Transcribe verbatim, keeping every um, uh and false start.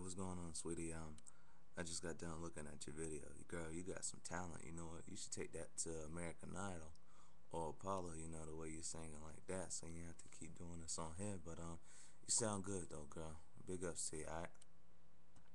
what's going on, sweetie? Um, I just got done looking at your video. Girl, you got some talent. You know what? You should take that to American Idol or Apollo. You know the way you're singing like that. So you have to keep doing this on here. But um, you sound good though, girl. Big ups to you. Alright.